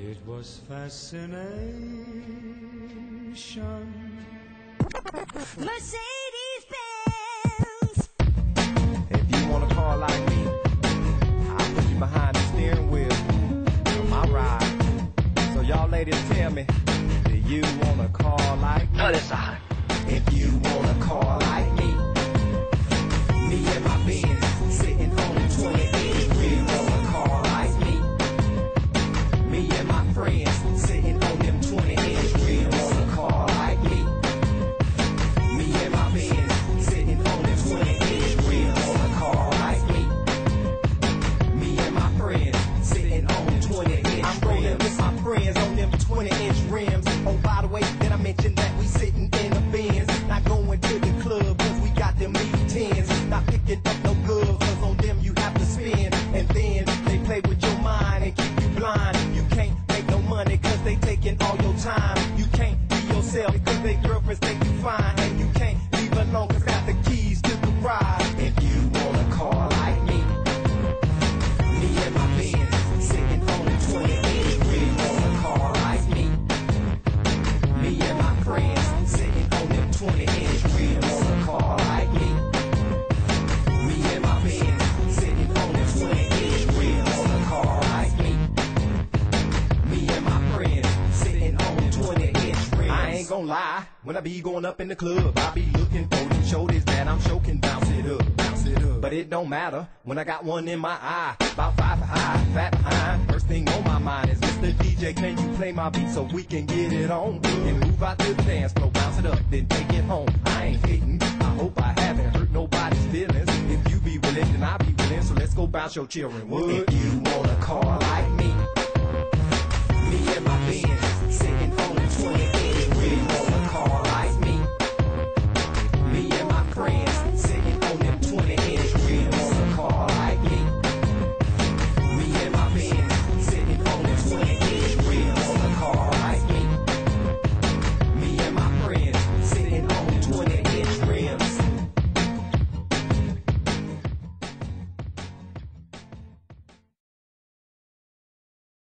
It was fascination. Mercedes-Benz. If you want a car like me, I'll put you behind the steering wheel of my ride. So y'all ladies tell me, do you want a car like me? If you want a car like me and my Benz sitting on the 20-inch rim. Want a car like me and my friends sitting on them 20-inch rims. Want a car like me and my Benz sitting on them 20-inch rims. Want a car like me and my friends sitting on them 20-inch. I'm rolling with my friends on them 20-inch rims. Oh, by the way, did I mention that we sitting in a Benz? Not going to the club cause we got them E10s. Not picking up no goods cause on them you have to spend. And then they play with your mind and keep you blind. You can't make no money cause they taking all your time. You can't be yourself because they girlfriends think you fine. And you can't leave alone cause got the keys to the ride. If you want a car like me and my Benz sitting on the 20-inch rim. Want a car like me and my friends sitting on them 20-inch rims. Want a car like me and my Benz sitting on them 20-inch rims. Want a car like me and my friends sitting on them 20-inch rims. I ain't gon' lie, when I be going up in the club, I be looking for them shoulders that I'm sure can bounce it up. But it don't matter when I got one in my eye, about 5 high, fat behind. First thing on my mind is, Mr. DJ, can you play my beat so we can get it on? And move out to the dance floor, bounce it up, then take it home. I ain't hating, I hope I haven't hurt nobody's feelings. If you be willing, then I'll be willing, so let's go bounce your children. Would if you want a car like me and my Benz sitting on